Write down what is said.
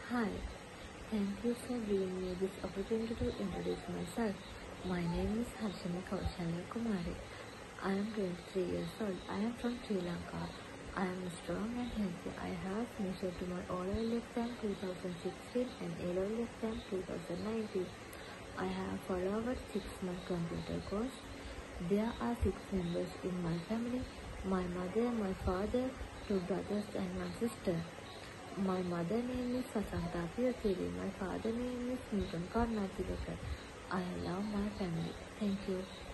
Hi, thank you for giving me this opportunity to introduce myself. My name is Harshana Kaushalya Kumari. I am 23 years old. I am from Sri Lanka. I am strong and healthy. I have finished my O-level exam 2016 and A-level exam 2019. I have followed a 6-month computer course. There are 6 members in my family: my mother, my father, 2 brothers and 1 sister. My mother name is Vasanta Piyasiri. My father name is Newton Karnatidekar. I love my family. Thank you.